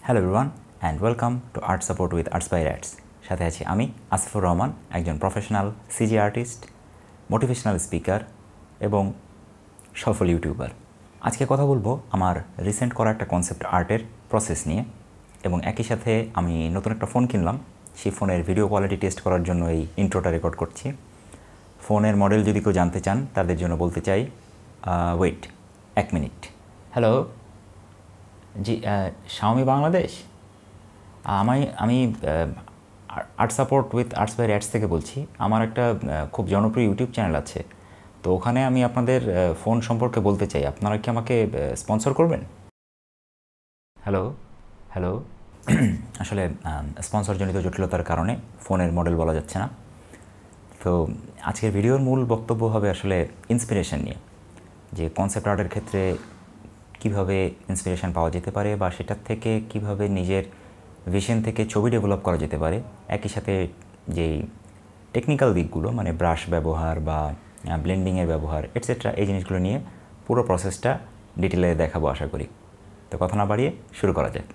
Hello everyone and welcome to art support with আর্টসবাইরাটস। সাথে আছি আমি আসিফুর রহমান, একজন professional CG artist, motivational speaker এবং সফল ইউটিউবার। আজকে কথা বলবো আমার রিসেন্ট করা একটা কনসেপ্ট আর্টের প্রসেস নিয়ে, এবং একই সাথে আমি নতুন একটা ফোন কিনলাম। সেই ফোনের ভিডিও কোয়ালিটি টেস্ট করার জন্য এই ইন্ট্রোটা রেকর্ড করছি। ফোনের মডেল যদি কেউ জানতে চান তাদের জন্য বলতে চাই, ওয়েট 1 মিনিট। হ্যালো, জি, শাওমি বাংলাদেশ। আমি আর্ট সাপোর্ট উইথ আর্টসবাইরাটস থেকে বলছি। আমার একটা খুব জনপ্রিয় ইউটিউব চ্যানেল আছে, তো ওখানে আমি আপনাদের ফোন সম্পর্কে বলতে চাই। আপনারা কি আমাকে স্পন্সর করবেন? হ্যালো হ্যালো আসলে স্পন্সরজনিত জটিলতার কারণে ফোনের মডেল বলা যাচ্ছে না। তো আজকের ভিডিওর মূল বক্তব্য হবে আসলে ইন্সপিরেশন নিয়ে, যে কনসেপ্ট আর্টের ক্ষেত্রে কিভাবে ইন্সপিরেশন পাওয়া যেতে পারে, বা সেটার থেকে কিভাবে নিজের ভিশন থেকে ছবি ডেভেলপ করা যেতে পারে। একই সাথে যেই টেকনিক্যাল দিকগুলো, মানে ব্রাশ ব্যবহার বা ব্লেন্ডিংয়ের ব্যবহার এটসেট্রা, এই জিনিসগুলো নিয়ে পুরো প্রসেসটা ডিটেলে দেখাবো আশা করি। তো কথা না বাড়িয়ে শুরু করা যাক।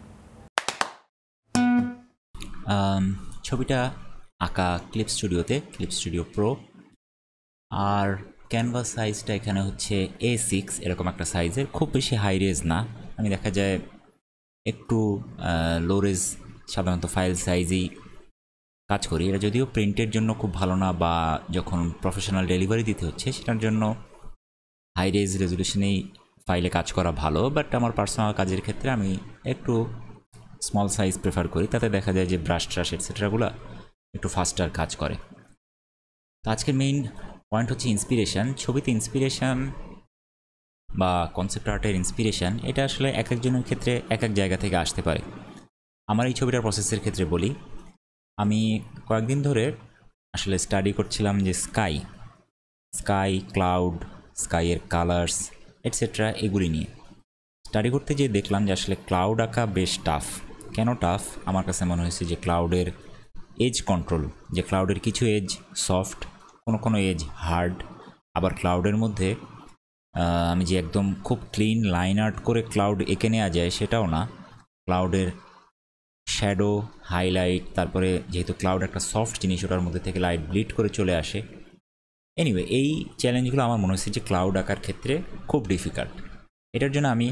ছবিটা আঁকা ক্লিপ স্টুডিও প্রো, আর ক্যানভাস সাইজটা এখানে হচ্ছে A6 এরকম একটা সাইজের, খুব বেশি হাই রেজ না। আমি দেখা যায় একটু লো রেজ সাধারণত ফাইল সাইজই কাজ করি। এটা যদিও প্রিন্টের জন্য খুব ভালো না, বা যখন প্রফেশনাল ডেলিভারি দিতে হচ্ছে সেটার জন্য হাই রেজ রেজলিউশনেই ফাইলে কাজ করা ভালো। বাট আমার পার্সোনাল কাজের ক্ষেত্রে আমি একটু স্মল সাইজ প্রেফার করি, তাতে দেখা যায় যে ব্রাশ ট্রাশ এটসেট্রাগুলো একটু ফাস্টার কাজ করে। তো আজকের মেইন পয়েন্ট হচ্ছে ইন্সপিরেশান। ছবিতে ইন্সপিরেশান বা কনসেপ্ট আর্টের ইন্সপিরেশান, এটা আসলে এক একজনের ক্ষেত্রে এক এক জায়গা থেকে আসতে পারে। আমার এই ছবিটার প্রসেসের ক্ষেত্রে বলি, আমি কয়েকদিন ধরে আসলে স্টাডি করছিলাম যে স্কাই ক্লাউড, স্কাইয়ের কালার্স এটসেট্রা এগুলি নিয়ে স্টাডি করতে গিয়ে দেখলাম যে আসলে ক্লাউড আঁকা বেশ টাফ। কেন টাফ? আমার কাছে মনে হয়েছে যে ক্লাউডের এজ কন্ট্রোল, যে ক্লাউডের কিছু এজ সফট, কোনো এজ হার্ড, আবার ক্লাউডের মধ্যে আমি যে একদম খুব ক্লিন লাইন আর্ট করে ক্লাউড এঁকে নেওয়া যায় সেটাও না। ক্লাউডের শ্যাডো, হাইলাইট, তারপরে যেহেতু ক্লাউড একটা সফট জিনিস, ওটার মধ্যে থেকে লাইট ব্লিড করে চলে আসে। এনিওয়ে, এই চ্যালেঞ্জগুলো আমার মনে হচ্ছে যে ক্লাউড আঁকার ক্ষেত্রে খুব ডিফিকাল্ট। এটার জন্য আমি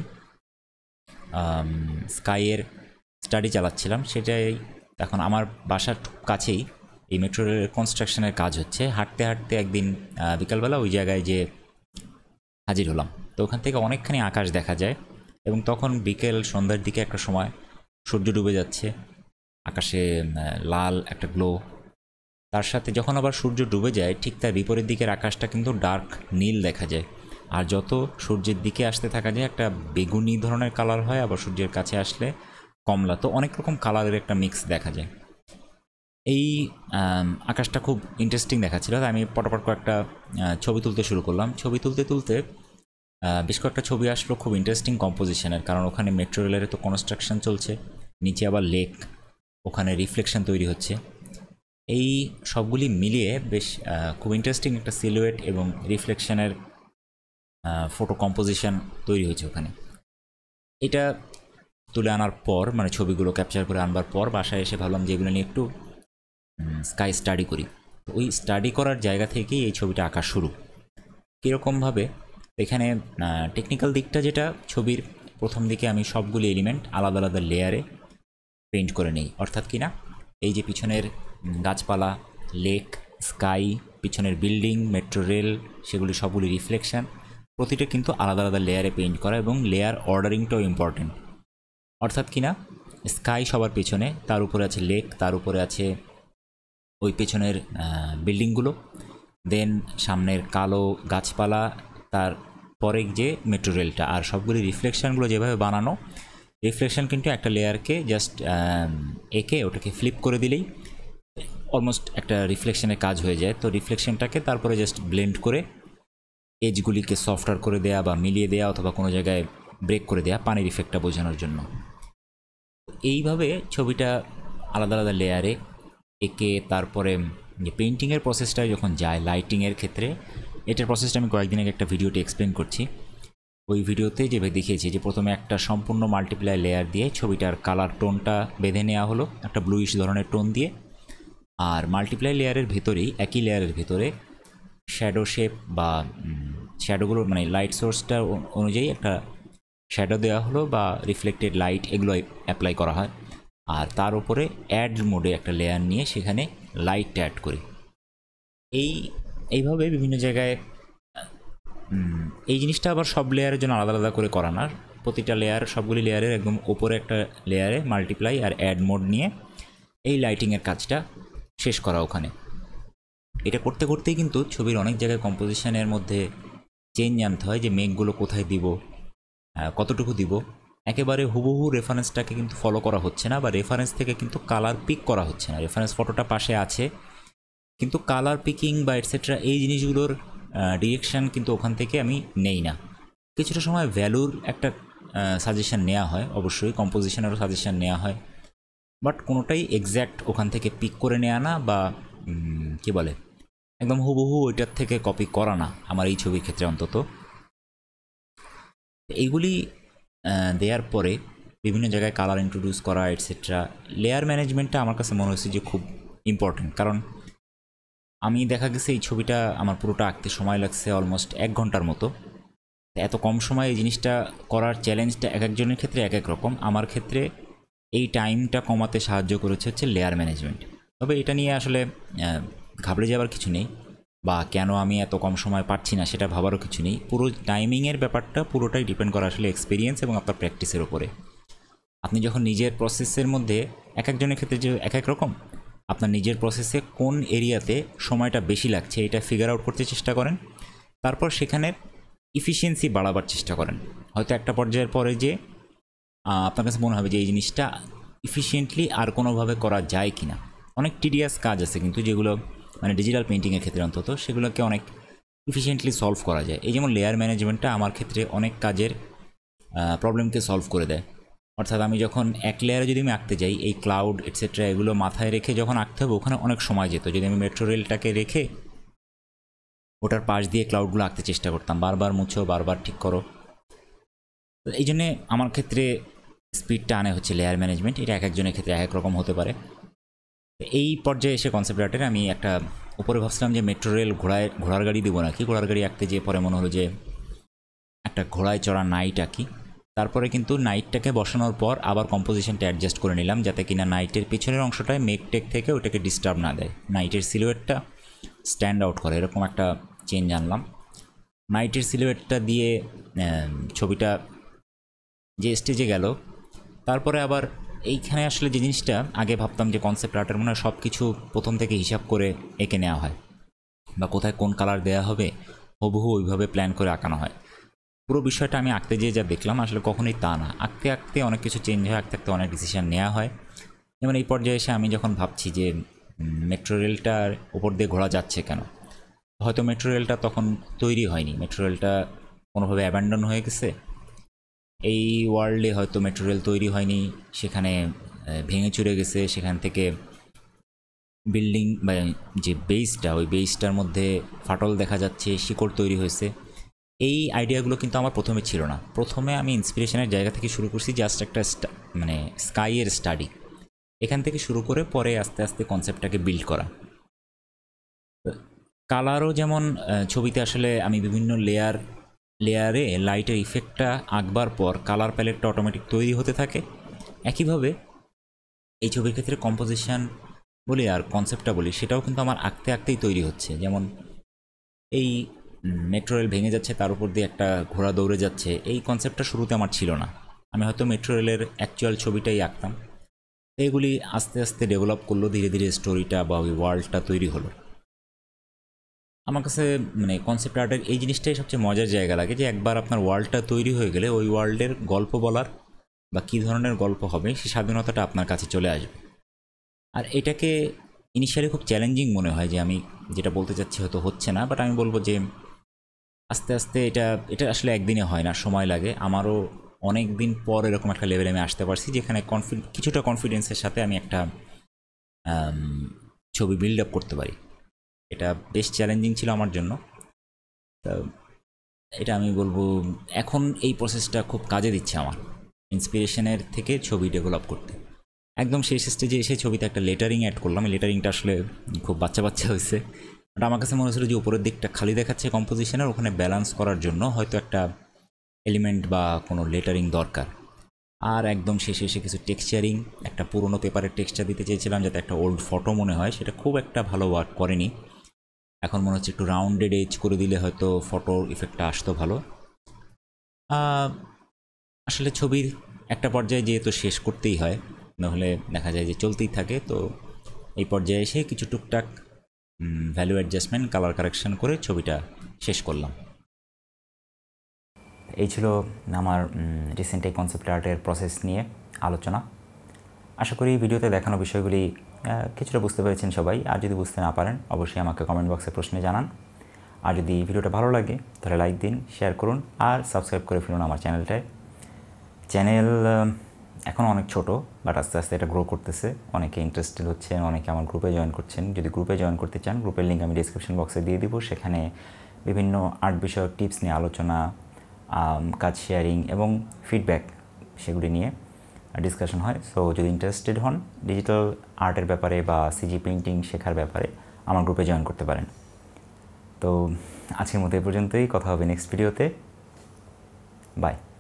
স্কাইয়ের স্টাডি চালাচ্ছিলাম। সেটাই এখন আমার বাসার কাছেই এই মেট্রো রেলের কনস্ট্রাকশনের কাজ হচ্ছে। হাঁটতে হাঁটতে একদিন বিকালবেলা ওই জায়গায় যে হাজির হলাম। তো ওখান থেকে অনেকখানি আকাশ দেখা যায়, এবং তখন বিকেল সন্ধ্যার দিকে একটা সময় সূর্য ডুবে যাচ্ছে, আকাশে লাল একটা গ্লো। তার সাথে যখন আবার সূর্য ডুবে যায়, ঠিক তার বিপরীত দিকের আকাশটা কিন্তু ডার্ক নীল দেখা যায়। আর যত সূর্যের দিকে আসতে থাকা যায় একটা বেগুনি ধরনের কালার হয়, আবার সূর্যের কাছে আসলে কমলা। তো অনেক রকম কালারের একটা মিক্স দেখা যায়। এই আকাশটা খুব ইন্টারেস্টিং দেখাচ্ছিল, তাই আমি পটাপট কয়েকটা ছবি তুলতে শুরু করলাম। ছবি তুলতে তুলতে বেশ কয়েকটা ছবি আসলো খুব ইন্টারেস্টিং কম্পোজিশনের, কারণ ওখানে মেট্রো রেলের তো কনস্ট্রাকশন চলছে, নিচে আবার লেক, ওখানে রিফ্লেকশন তৈরি হচ্ছে। এই সবগুলি মিলিয়ে বেশ খুব ইন্টারেস্টিং একটা সিলুয়েট এবং রিফ্লেকশনের ফটো কম্পোজিশন তৈরি হয়েছে ওখানে। এটা তুলে আনার পর, মানে ছবিগুলো ক্যাপচার করে আনবার পর বাসায় এসে ভাবলাম যে এগুলো নিয়ে একটু স্কাই স্টাডি করি। তো ওই স্টাডি করার জায়গা থেকেই এই ছবিটা আঁকা শুরু। কীরকমভাবে? এখানে টেকনিক্যাল দিকটা যেটা, ছবির প্রথম দিকে আমি সবগুলি এলিমেন্ট আলাদা আলাদা লেয়ারে পেইন্ট করে নিই। অর্থাৎ কি না, এই যে পিছনের গাছপালা, লেক, স্কাই, পিছনের বিল্ডিং, মেট্রো রেল, সেগুলি সবগুলি রিফ্লেকশান, প্রতিটা কিন্তু আলাদা আলাদা লেয়ারে পেইন্ট করা, এবং লেয়ার অর্ডারিংটাও ইম্পর্টেন্ট। অর্থাৎ কি না, স্কাই সবার পেছনে, তার উপরে আছে লেক, তার উপরে আছে ওই পেছনের বিল্ডিংগুলো, দেন সামনের কালো গাছপালা, তার পরে যে মেট্রো রেলটা, আর সবগুলি রিফ্লেকশানগুলো যেভাবে বানানো, রিফ্লেকশান কিন্তু একটা লেয়ারকে জাস্ট এঁকে ওটাকে ফ্লিপ করে দিলেই অলমোস্ট একটা রিফ্লেকশানের কাজ হয়ে যায়। তো রিফ্লেকশানটাকে তারপরে জাস্ট ব্লেন্ড করে এজগুলিকে সফটওয়্যার করে দেয়া বা মিলিয়ে দেয়া, অথবা কোনো জায়গায় ব্রেক করে দেয়া পানির ইফেক্টটা বোঝানোর জন্য। এইভাবে ছবিটা আলাদা আলাদা লেয়ারে এঁকে তারপরে পেইন্টিংয়ের প্রসেসটা যখন যায়, লাইটিংয়ের ক্ষেত্রে এটার প্রসেসটা আমি কয়েকদিন আগে একটা ভিডিওতে এক্সপ্লেন করছি। ওই ভিডিওতে যে দেখিয়েছি যে প্রথমে একটা সম্পূর্ণ মাল্টিপ্লাই লেয়ার দিয়ে ছবিটার কালার টোনটা বেঁধে নেওয়া হলো একটা ব্লুইশ ধরনের টোন দিয়ে, আর মাল্টিপ্লাই লেয়ারের ভেতরেই একই লেয়ারের ভেতরে শ্যাডো শেপ বা শ্যাডোগুলো মানে লাইট সোর্সটা অনুযায়ী একটা শ্যাডো দেওয়া হলো বা রিফ্লেক্টেড লাইট এগুলো অ্যাপ্লাই করা হয়। আর তার উপরে অ্যাড মোডে একটা লেয়ার নিয়ে সেখানে লাইট অ্যাড করি। এইভাবে বিভিন্ন জায়গায় এই জিনিসটা আবার সব লেয়ারের জন্য আলাদা আলাদা করে করা না, প্রতিটা লেয়ার সবগুলি লেয়ারের একদম ওপরে একটা লেয়ারে মাল্টিপ্লাই আর অ্যাড মোড নিয়ে এই লাইটিংয়ের কাজটা শেষ করা ওখানে। এটা করতে করতেই কিন্তু ছবির অনেক জায়গায় কম্পোজিশনের মধ্যে চেঞ্জ আনতে হয়, যে মেঘগুলো কোথায় দিব, কতটুকু দিব। একেবারে হুবহু রেফারেন্সটাকে কিন্তু ফলো করা হচ্ছে না, বা রেফারেন্স থেকে কিন্তু কালার পিক করা হচ্ছে না। রেফারেন্স ফটোটা পাশে আছে কিন্তু কালার পিকিং বা এটসেট্রা এই জিনিসগুলোর ডিরেকশান কিন্তু ওখান থেকে আমি নেই না। কিছুটা সময় ভ্যালুর একটা সাজেশান নেওয়া হয়, অবশ্যই কম্পোজিশনেরও সাজেশান নেওয়া হয়, বাট কোনোটাই এক্স্যাক্ট ওখান থেকে পিক করে নেওয়া না বা কি বলে একদম হুবহু ওইটার থেকে কপি করা না, আমার এই ছবির ক্ষেত্রে অন্তত। এইগুলি দেওয়ার পরে বিভিন্ন জায়গায় কালার ইন্ট্রোডিউস করা এটসেট্রা। লেয়ার ম্যানেজমেন্টটা আমার কাছে মনে হয়েছে যে খুব ইম্পর্টেন্ট, কারণ আমি দেখা গেছে এই ছবিটা আমার পুরোটা আঁকতে সময় লাগছে অলমোস্ট 1 ঘন্টার মতো। এত কম সময়ে এই জিনিসটা করার চ্যালেঞ্জটা এক একজনের ক্ষেত্রে এক এক রকম। আমার ক্ষেত্রে এই টাইমটা কমাতে সাহায্য করেছে হচ্ছে লেয়ার ম্যানেজমেন্ট। তবে এটা নিয়ে আসলে ঘাবড়ে যাওয়ার কিছু নেই, বা কেন আমি এত কম সময় পাচ্ছি না সেটা ভাবারও কিছু নেই। পুরো টাইমিংয়ের ব্যাপারটা পুরোটাই ডিপেন্ড করে আসলে এক্সপিরিয়েন্স এবং আপনার প্র্যাকটিসের ওপরে। আপনি যখন নিজের প্রসেসের মধ্যে এক একজনের ক্ষেত্রে যে এক এক রকম, আপনার নিজের প্রসেসে কোন এরিয়াতে সময়টা বেশি লাগছে এটা ফিগার আউট করতে চেষ্টা করেন, তারপর সেখানের ইফিসিয়েন্সি বাড়াবার চেষ্টা করেন। হয়তো একটা পর্যায়ের পরে যে আপনার কাছে মনে হবে যে এই জিনিসটা ইফিসিয়েন্টলি আর কোনোভাবে করা যায় কি না। অনেক টিডিয়াস কাজ আছে কিন্তু যেগুলো মানে ডিজিটাল পেন্টিংয়ের ক্ষেত্রে অন্তত সেগুলোকে অনেক ইফিসিয়েন্টলি সলভ করা যায়। এই যেমন লেয়ার ম্যানেজমেন্টটা আমার ক্ষেত্রে অনেক কাজের প্রবলেমকে সলভ করে দেয়। অর্থাৎ আমি যখন এক লেয়ারে যদি আমি আঁকতে যাই, এই ক্লাউড এটসেট্রা এগুলো মাথায় রেখে যখন আঁকতে হবে ওখানে অনেক সময় যেত। যদি আমি মেট্রো রেলটাকে রেখে ওটার পাশ দিয়ে ক্লাউডগুলো আঁকতে চেষ্টা করতাম, বারবার মুছো বারবার ঠিক করো। এই জন্যে আমার ক্ষেত্রে স্পিডটা আনে হচ্ছে লেয়ার ম্যানেজমেন্ট। এটা এক একজনের ক্ষেত্রে এক এক রকম হতে পারে। এই পর্যায়ে এসে কনসেপ্ট আর্টের আমি একটা উপরে ভাবছিলাম যে মেট্রো রেল ঘোড়ার গাড়ি দিব নাকি, ঘোড়ার গাড়ি আঁকতে যেয়ে পরে মনে হলো যে একটা ঘোড়ায় চড়া নাইট আঁকি। তারপরে কিন্তু নাইটটাকে বসানোর পর আবার কম্পোজিশনটা অ্যাডজাস্ট করে নিলাম যাতে কিনা নাইটের পিছনের অংশটায় মেঘ টেক থেকে ওটাকে ডিস্টার্ব না দেয়, নাইটের সিলুয়েটটা স্ট্যান্ড আউট করে, এরকম একটা চেঞ্জ আনলাম। নাইটের সিলুয়েটটা দিয়ে ছবিটা যে স্টেজে গেল, তারপরে আবার এইখানে আসলে যে জিনিসটা আগে ভাবতাম যে কনসেপ্ট আর্টের মনে হয় সব কিছু প্রথম থেকে হিসাব করে এঁকে নেওয়া হয়, বা কোথায় কোন কালার দেওয়া হবে হুবহু ওইভাবে প্ল্যান করে আঁকানো হয়। পুরো বিষয়টা আমি আঁকতে যেয়ে যা দেখলাম আসলে কখনোই তা না। আঁকতে আঁকতে অনেক কিছু চেঞ্জ হয়, আঁকতে আঁকতে অনেক ডিসিশান নেওয়া হয়। যেমন এই পর্যায়ে এসে আমি যখন ভাবছি যে মেট্রো রেলটার ওপর দিয়ে ঘোরা যাচ্ছে কেন, হয়তো মেট্রো রেলটা তখন তৈরি হয়নি, মেট্রো রেলটা কোনোভাবে অ্যাবান্ডন হয়ে গেছে। এই ওয়ার্ল্ডে হয়তো মেট্রো রেল তৈরি হয়নি, সেখানে ভেঙে চুরে গেছে, সেখান থেকে বিল্ডিং বা যে বেসটা ওই বেসটার মধ্যে ফাটল দেখা যাচ্ছে, শিকড় তৈরি হয়েছে। এই আইডিয়াগুলো কিন্তু আমার প্রথমে ছিল না। প্রথমে আমি ইন্সপিরেশনের জায়গা থেকে শুরু করছি, জাস্ট একটা মানে স্কাইয়ের স্টাডি, এখান থেকে শুরু করে পরে আস্তে আস্তে কনসেপ্টটাকে বিল্ড করা। কালারও যেমন ছবিতে আসলে আমি বিভিন্ন লেয়ারে লাইটের ইফেক্টটা আঁকবার পর কালার প্যালেটটা অটোমেটিক তৈরি হতে থাকে। একইভাবে এই ছবির ক্ষেত্রে কম্পোজিশন বলি আর কনসেপ্টটা বলি সেটাও কিন্তু আমার আঁকতে আঁকতেই তৈরি হচ্ছে। যেমন এই মেট্রো রেল ভেঙে যাচ্ছে, তার উপর দিয়ে একটা ঘোড়া দৌড়ে যাচ্ছে, এই কনসেপ্টটা শুরুতে আমার ছিল না। আমি হয়তো মেট্রো রেলের অ্যাকচুয়াল ছবিটাই আঁকতাম। এইগুলি আস্তে আস্তে ডেভেলপ করলো, ধীরে ধীরে স্টোরিটা বা ওই ওয়ার্ল্ডটা তৈরি হলো। আমার কাছে মানে কনসেপ্ট আর্টের এই জিনিসটাই সবচেয়ে মজার জায়গা লাগে, যে একবার আপনার ওয়ার্ল্ডটা তৈরি হয়ে গেলে ওই ওয়ার্ল্ডের গল্প বলার বা কী ধরনের গল্প হবে সেই স্বাধীনতাটা আপনার কাছে চলে আসবে। আর এটাকে ইনিশিয়ালি খুব চ্যালেঞ্জিং মনে হয়, যে আমি যেটা বলতে চাচ্ছি হয়তো হচ্ছে না, বাট আমি বলবো যে আস্তে আস্তে এটা আসলে একদিনে হয় না, সময় লাগে। আমারও অনেক দিন পর এরকম একটা লেভেলে আমি আসতে পারছি যেখানে কিছুটা কনফিডেন্সের সাথে আমি একটা ছবি বিল্ড আপ করতে পারি। এটা বেশ চ্যালেঞ্জিং ছিল আমার জন্য। তো এটা আমি বলবো এখন এই প্রসেসটা খুব কাজে দিচ্ছে আমার, ইন্সপিরেশনের থেকে ছবি ডেভেলপ করতে। একদম শেষ স্টেজে এসে ছবিতে একটা লেটারিং অ্যাড করলাম। লেটারিংটা আসলে খুব বাচ্চা বাচ্চা হয়েছে, বাট আমার কাছে মনে হচ্ছিল যে উপরের দিকটা খালি দেখাচ্ছে কম্পোজিশনের, ওখানে ব্যালেন্স করার জন্য হয়তো একটা এলিমেন্ট বা কোনো লেটারিং দরকার। আর একদম শেষে এসে কিছু টেক্সচারিং, একটা পুরোনো পেপারের টেক্সচার দিতে চেয়েছিলাম যাতে একটা ওল্ড ফটো মনে হয়, সেটা খুব একটা ভালো ওয়ার্ক করেনি। এখন মনে হচ্ছে একটু রাউন্ডেড এজ করে দিলে হয়তো ফটোর ইফেক্টটা আসতো ভালো। আসলে ছবির একটা পর্যায়ে যেহেতু শেষ করতেই হয়, নাহলে দেখা যায় যে চলতেই থাকে। তো এই পর্যায়ে এসে কিছু টুকটাক ভ্যালু অ্যাডজাস্টমেন্ট, কালার কারেকশন করে ছবিটা শেষ করলাম। এই ছিল আমার রিসেন্ট এই কনসেপ্ট আর্টের প্রসেস নিয়ে আলোচনা। আশা করি ভিডিওতে দেখানো বিষয়গুলি কিছুটা বুঝতে পেরেছেন সবাই। আর যদি বুঝতে না পারেন অবশ্যই আমাকে কমেন্ট বক্সে প্রশ্নে জানান। আর যদি ভিডিওটা ভালো লাগে তাহলে লাইক দিন, শেয়ার করুন আর সাবস্ক্রাইব করে ফেলুন আমার চ্যানেলটায়। চ্যানেল এখন অনেক ছোট, বাট আস্তে আস্তে এটা গ্রো করতেছে। অনেকে ইন্টারেস্টেড হচ্ছেন, অনেকে আমার গ্রুপে জয়েন করছেন। যদি গ্রুপে জয়েন করতে চান, গ্রুপের লিঙ্ক আমি ডিসক্রিপশন বক্সে দিয়ে দিব। সেখানে বিভিন্ন আর্ট বিষয়ক টিপস নিয়ে আলোচনা, কাজ শেয়ারিং এবং ফিডব্যাক, সেগুলি নিয়ে ডিসকাশন হয়। সো যদি ইন্টারেস্টেড হন ডিজিটাল আর্টের ব্যাপারে বা সিজি পেইন্টিং শেখার ব্যাপারে, আমার গ্রুপে জয়েন করতে পারেন। তো আজকের মতো এই পর্যন্তই, কথা হবে নেক্সট ভিডিওতে। বাই।